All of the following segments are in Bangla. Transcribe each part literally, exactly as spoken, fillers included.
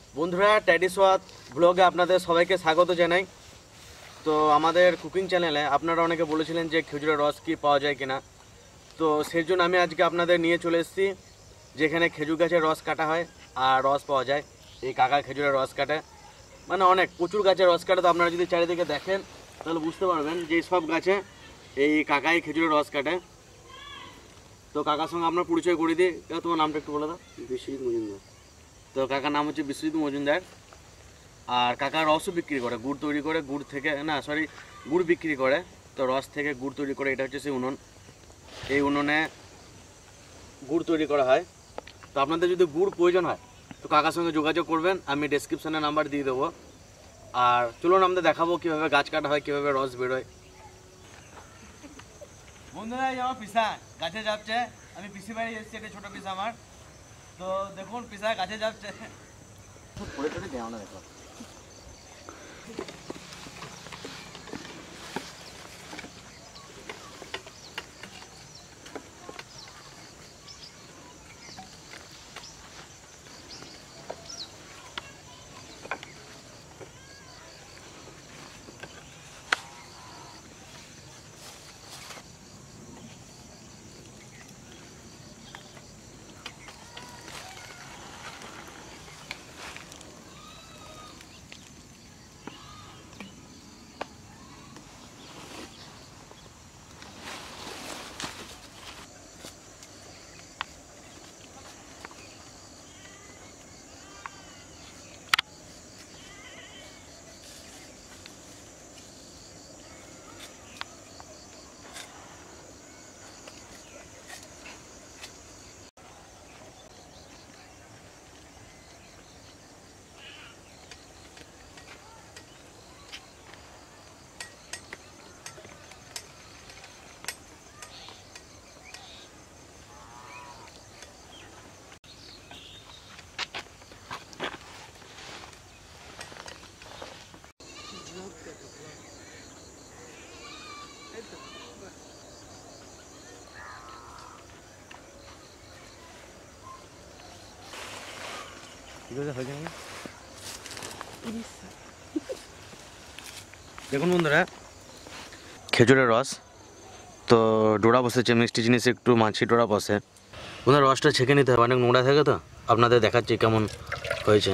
বন্ধুরা ট্যাডি সোয়াদ ব্লগে আপনাদের সবাইকে স্বাগত জানাই। তো আমাদের কুকিং চ্যানেলে আপনারা অনেকে বলেছিলেন যে খেজুরের রস কি পাওয়া যায় কিনা, তো সেই জন্য আমি আজকে আপনাদের নিয়ে চলে এসেছি যেখানে খেজুর গাছের রস কাটা হয় আর রস পাওয়া যায়। এই কাকা খেজুরের রস কাটে, মানে অনেক প্রচুর গাছের রস কাটে। তো আপনারা যদি চারিদিকে দেখেন তাহলে বুঝতে পারবেন যে সব গাছে এই কাকাই খেজুরের রস কাটে। তো কাকার সঙ্গে আপনার পরিচয় করে দিই। তোমার নামটা একটু বলে দাও। বিশ্বজিৎ মজুমদার। তো কাকার নাম হচ্ছে বিশ্বজিৎ মজুমদার। আর কাকা রসও বিক্রি করে, গুড় তৈরি করে, গুড় থেকে না সরি গুড় বিক্রি করে, তো রস থেকে গুড় তৈরি করে। এটা হচ্ছে সেই উনুন, এই উনুনে গুড় তৈরি করা হয়। তো আপনাদের যদি গুড় প্রয়োজন হয় তো কাকার সঙ্গে যোগাযোগ করবেন, আমি ডেসক্রিপশানে নাম্বার দিয়ে দেবো। আর চলুন আমাদের দেখাবো কীভাবে গাছ কাটা হয়, কীভাবে রস বেরোয়। বন্ধুরা এই আমার পিসা গাছে যাচ্ছে, আমি পিসি বাড়ি এসেছি, একটা ছোটো পিসা আমার। তো দেখুন পিসা গাছে যাচ্ছে, পড়ে টড়ে দেওয়া না দেখো। দেখুন বন্ধুরা খেজুরের রস, তো ডোরা বসেছে, মিষ্টি জিনিস একটু মাছি ডোরা বসে। বন্ধুরা রসটা ছেঁকে নিতে হবে, অনেক নোংরা থাকে, তো আপনাদের দেখাচ্ছি কেমন হয়েছে।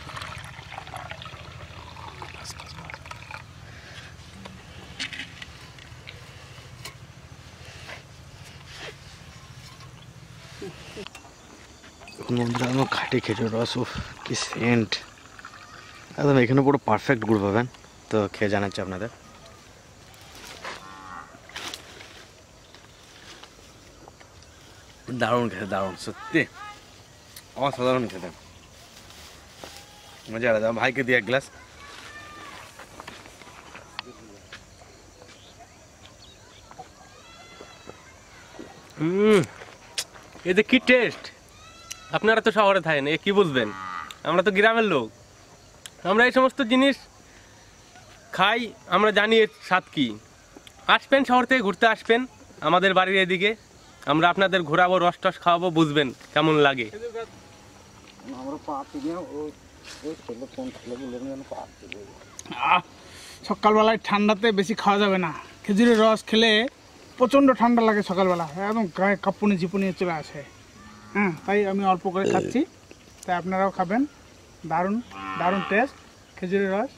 দেখুন বন্ধুরা আমার খাঁটি খেজুর রস, উফ কি সেন্ট, একদম এখানে পুরো পারফেক্ট গুড় পাবেন। তো খেয়ে জানাচ্ছি আপনাদের। দারুণ খেতে, দারুণ সত্যি অসাধারণ খেতে, মজা আলাদা। ভাইকে দিয়ে এক গ্লাস। হুম, এতে কি টেস্ট! আপনারা তো শহরে থাকেন, এ কি বুঝবেন, আমরা তো গ্রামের লোক, আমরা এই সমস্ত জিনিস খাই, আমরা জানি এর স্বাদ কি। আসবেন শহর থেকে ঘুরতে, আসবেন আমাদের বাড়ির এদিকে, আমরা আপনাদের ঘোরাবো, রস টস খাওয়াবো, বুঝবেন কেমন লাগে। সকালবেলায় ঠান্ডাতে বেশি খাওয়া যাবে না, খেজুরের রস খেলে প্রচণ্ড ঠান্ডা লাগে সকালবেলা, একদম গায়ে কাঁপুনি ঝিপুনি চলে আসে। হ্যাঁ, তাই আমি অল্প করে খাচ্ছি, তাই আপনারাও খাবেন। দারুণ দারুণ টেস্ট খেজুরের রস।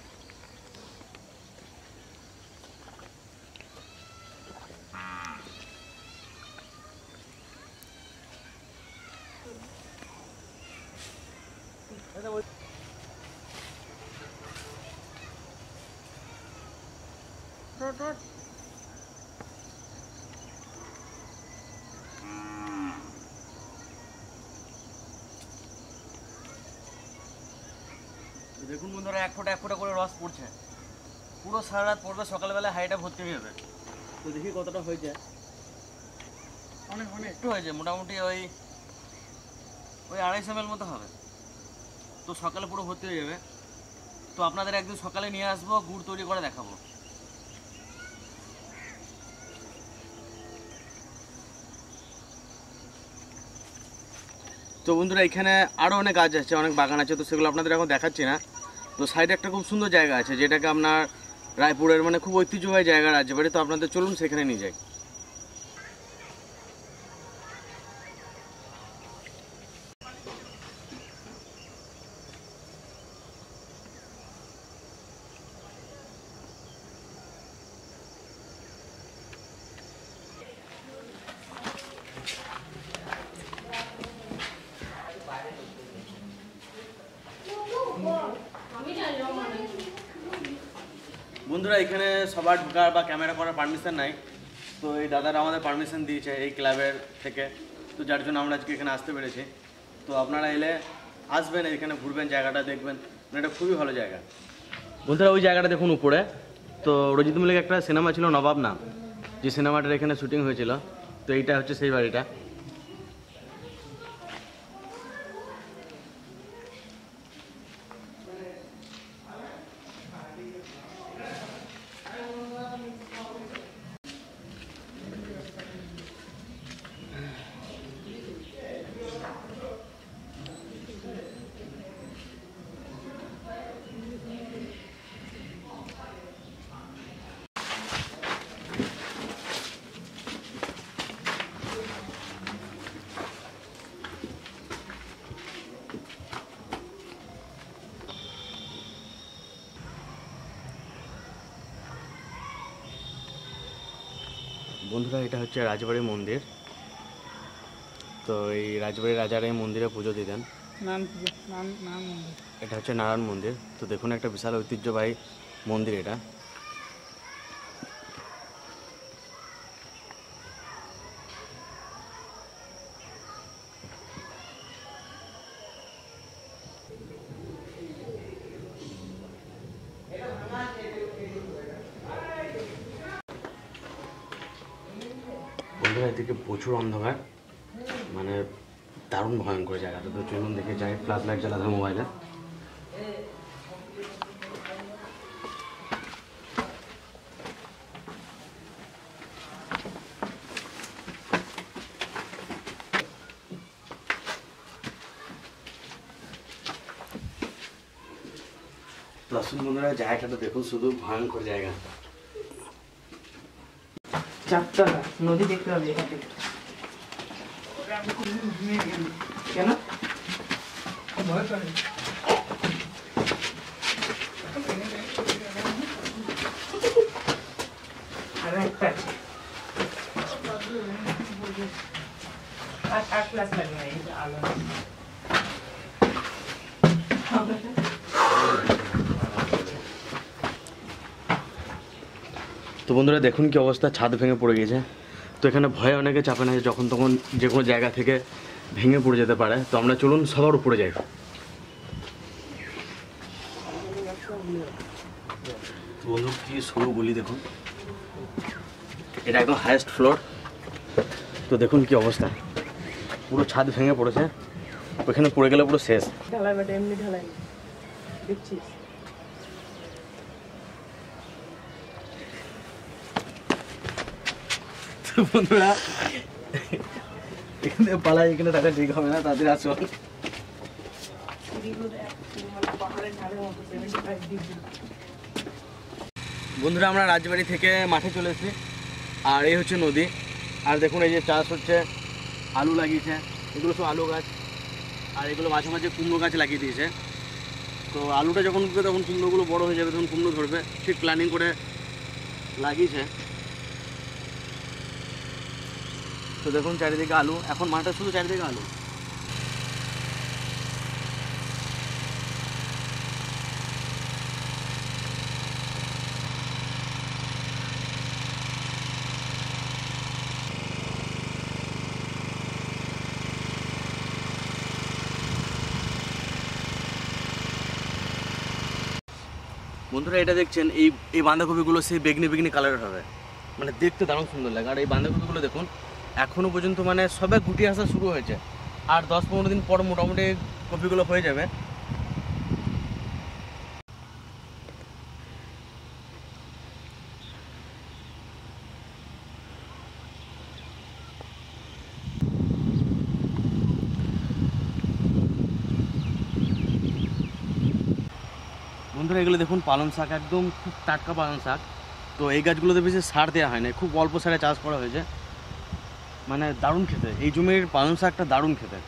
দেখুন বন্ধুরা এক ফোঁটা এক ফোঁটা করে রস পড়ছে, পুরো সারা রাত পড়বে, সকালবেলা হাইটা ভর্তি হয়ে যাবে। তো দেখি কতটা হয়েছে। অনেক অনেক একটু হয়েছে, মোটামুটি ওই ওই আড়াইশো এম এল মতো হবে। তো সকালে পুরো ভর্তি হয়ে যাবে। তো আপনাদের একদিন সকালে নিয়ে আসবো, গুড় তৈরি করে দেখাবো। তো তো বন্ধুরা এখানে আরও অনেক গাছ আছে, অনেক বাগান আছে, তো সেগুলো আপনাদের এখন দেখাচ্ছি না। তো সাইডে একটা খুব সুন্দর জায়গা আছে যেটাকে আপনার রায়পুরের মানে খুব ঐতিহ্যবাহী জায়গা রাজবাড়ি, তো আপনাদের চলুন সেখানে নিয়ে যাই। বন্ধুরা এখানে সবার ঢোকার বা ক্যামেরা করার পারমিশন নাই, তো এই দাদারা আমাদের পারমিশন দিয়েছে এই ক্লাবের থেকে, তো যার জন্য আমরা আজকে এখানে আসতে পেরেছি। তো আপনারা এলে আসবেন, এখানে ঘুরবেন, জায়গাটা দেখবেন, মানে এটা খুবই ভালো জায়গা। বন্ধুরা ওই জায়গাটা দেখুন উপরে, তো রজিত মল্লিক একটা সিনেমা ছিল নবাব নাম, যে সিনেমাটার এখানে শুটিং হয়েছিল, তো এইটা হচ্ছে সেই বাড়িটা। বন্ধুরা এটা হচ্ছে রাজবাড়ি মন্দির, তো এই রাজবাড়ির রাজারা এই মন্দিরে পুজো দিতেন। নান পুজো, নান নান মন্দির। এটা হচ্ছে নারায়ণ মন্দির, তো দেখুন একটা বিশাল ঐতিহ্যবাহী মন্দির এটা। বন্ধুরা এদিকে প্রচুর অন্ধকার, মানে দারুণ ভয়ঙ্কর জায়গাটা, তো চলুন দেখে যাই। ফ্ল্যাশ লাইট জ্বালাতে মোবাইলে। তো আসুন বন্ধুরা জায়গাটা দেখুন, শুধু ভয়ঙ্কর জায়গা। চারটা নদী দেখতে হবে এখান থেকে। কেন ভয় করে? আর একটা আছে। আর আর ক্লাস লাগবে না, এই যে আলো। তো বন্ধুরা দেখুন কি অবস্থা, ছাদ ভেঙে পড়ে গেছে। তো এখানে ভয়ে অনেকে চাপে না যে যখন তখন যে কোনো জায়গা থেকে ভেঙে পড়ে যেতে পারে, তো আমরা চলুন সবার উপরে যাই। বন্ধু কি সরু গলি দেখুন, এটা একদম হাইয়েস্ট ফ্লোর। তো দেখুন কি অবস্থা, পুরো ছাদ ভেঙে পড়েছে, ওখানে পড়ে গেলে পুরো শেষ। ঢালাই বাটে এমনি ঢালাই দেখছিস। বন্ধুরা এখানে পালাই, এখানে থাকা ঠিক হবে না, তাদের আসো। বন্ধুরা আমরা রাজবাড়ি থেকে মাঠে চলে এসেছি, আর এই হচ্ছে নদী। আর দেখুন এই যে চাষ হচ্ছে, আলু লাগিয়েছে, এগুলো সব আলু গাছ, আর এগুলো মাঝে মাঝে কুমড়ো গাছ লাগিয়ে দিয়েছে। তো আলুটা যখন উঠবে তখন কুমড়োগুলো বড় হয়ে যাবে, তখন কুমড়ো ধরবে, ঠিক প্ল্যানিং করে লাগিয়েছে। তো দেখুন চারিদিকে আলু, এখন মাঠে শুধু চারিদিকে আলু। বন্ধুরা এটা দেখছেন, এই এই বাঁধাকপিগুলো সেই বেগনি বেগনি কালারের হবে, মানে দেখতে দারুণ সুন্দর লাগে। আর এই বাঁধাকপিগুলো দেখুন এখনও পর্যন্ত মানে সবে গুটি আসা শুরু হয়েছে, আর দশ পনেরো দিন পর মোটামুটি কপিগুলো হয়ে যাবে। বন্ধুরা এগুলো দেখুন পালং শাক, একদম খুব টাটকা পালং শাক। তো এই গাছগুলোতে বেশি সার দেওয়া হয় না, খুব অল্প সারে চাষ করা হয়েছে, মানে দারুণ খেতে, এই জমির পালং শাকটা দারুণ খেতে।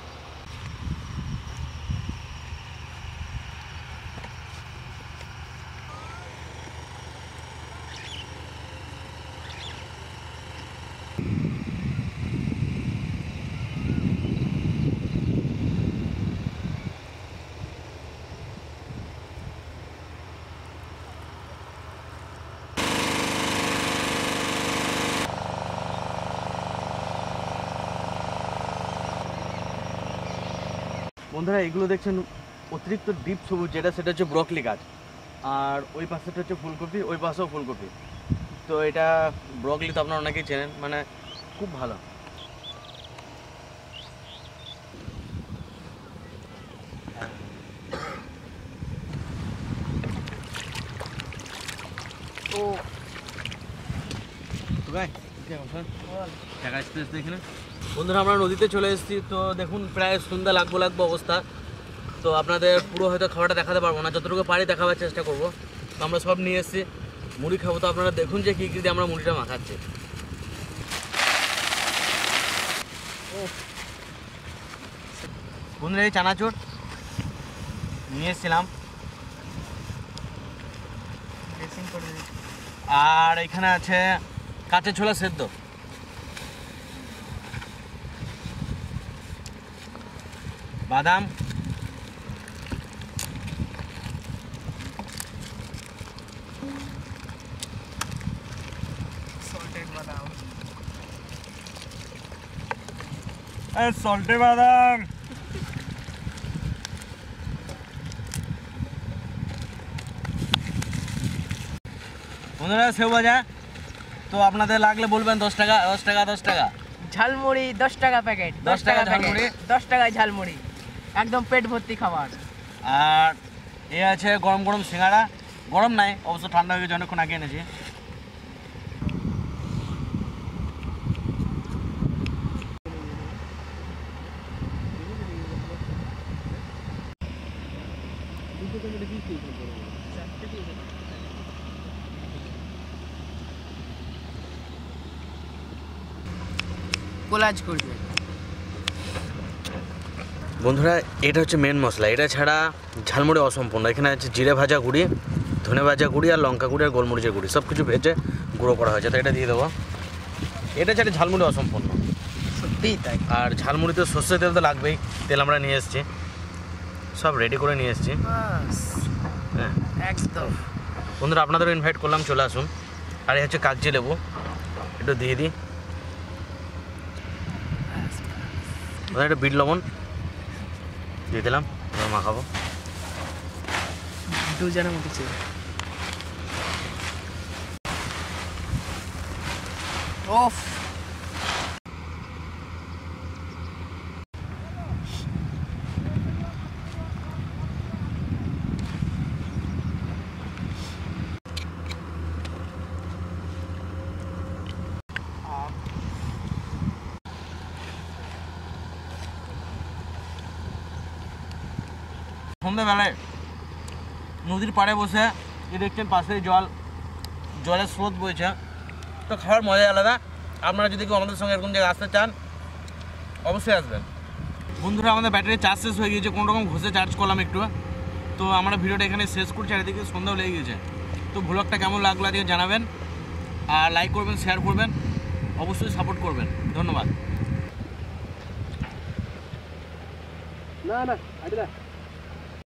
বন্ধুরা এগুলো দেখছেন অতিরিক্ত ডিপ সবুজ, যেটা সেটা হচ্ছে ব্রকলি গাছ, আর ওই পাশেটা হচ্ছে ফুলকপি, ওই পাশেও ফুলকপি। তো এটা ব্রকলি তো আপনারা অনেকেই চেনেন, মানে খুব ভালো। ও বন্ধুরা আমরা নদীতে চলে এসেছি, তো দেখুন প্রায় সন্ধ্যা লাগবো লাগবো অবস্থা। তো আপনাদের পুরো হয়তো খাবারটা দেখাতে পারবো না, যতটুকু পারি দেখাবার চেষ্টা করবো। তো আমরা সব নিয়ে এসেছি, মুড়ি খাবো, তো আপনারা দেখুন যে কী কী দিয়ে আমরা মুড়িটা মাখাচ্ছি। বন্ধুরা এই চানাচুর নিয়ে এসেছিলাম, আর এখানে আছে কাঁচা ছোলা সেদ্ধ, বাদাম, সল্টে বাদাম, বন্ধুরা সেও ভাজা। তো আপনাদের লাগলে বলবেন, দশ টাকা দশ টাকা দশ টাকা ঝালমুড়ি দশ টাকা প্যাকেট, দশ দশ টাকা টাকা ঝালমুড়ি। প্যাকেট, দশ টাকায় ঝালমুড়ি, একদম পেট ভর্তি খাবার। আর এ আছে গরম গরম সিঙ্গাড়া, গরম নাই অবশ্য, ঠান্ডা হয়ে গেছে, অনেকক্ষণ আগে এনেছি। কোলাজ করবে বন্ধুরা এটা হচ্ছে মেন মশলা, এটা ছাড়া ঝালমুড়ি অসম্পূর্ণ। এখানে আছে জিরে ভাজা গুঁড়ি, ধনে ভাজা গুঁড়ি, আর লঙ্কা গুঁড়ি, আর গোলমরিচের গুঁড়ি, সব কিছু ভেজে গুঁড়ো করা হয়েছে। তো এটা দিয়ে দেবো, এটা ছাড়া ঝালমুড়ি অসম্পূর্ণ। সত্যিই তাই। আর ঝালমুড়িতে সর্ষের তেল তো লাগবেই, তেল আমরা নিয়ে এসেছি, সব রেডি করে নিয়ে এসেছি। বাস, হ্যাঁ একদম। বন্ধুরা আপনাদেরও ইনভাইট করলাম, চলে আসুন। আর এই হচ্ছে কাগজি লেবু, একটু দিয়ে দিই, একটু বিট লবণ দিয়ে দিলাম, এবার মাখাবো। দুজনের মতো ছিল। ওফ, সন্ধ্যাবেলায় নদীর পাড়ে বসে যে দেখছেন পাশে জল, জলের স্রোত বইছে, তো খাওয়ার মজাই আলাদা। আপনারা যদি কেউ আমাদের সঙ্গে এরকম জায়গায় আসতে চান অবশ্যই আসবেন। বন্ধুরা আমাদের ব্যাটারি চার্জ শেষ হয়ে গিয়েছে, কোনো রকম ঘষে চার্জ করলাম একটু। তো আমরা ভিডিওটা এখানে শেষ করছি, চারিদিকে সন্ধ্যাও লেগে গেছে। তো ভ্লগটা কেমন লাগলো আজকে জানাবেন, আর লাইক করবেন, শেয়ার করবেন, অবশ্যই সাপোর্ট করবেন। ধন্যবাদ। না না